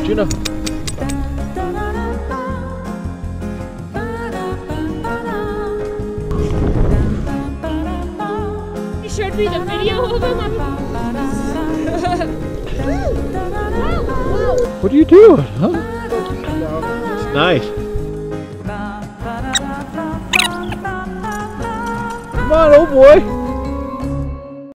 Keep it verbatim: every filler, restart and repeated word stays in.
Juneau. You showed me the video of him. What are you doing, huh? It's nice. Come on, old boy.